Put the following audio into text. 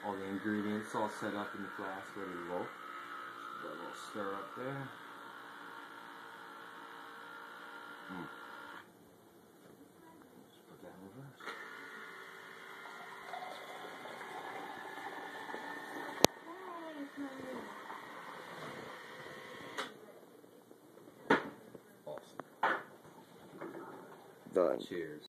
all the ingredients all set up in the glass, ready to roll. Got a little stir up there. Just put that in reverse. Awesome. Done. Cheers.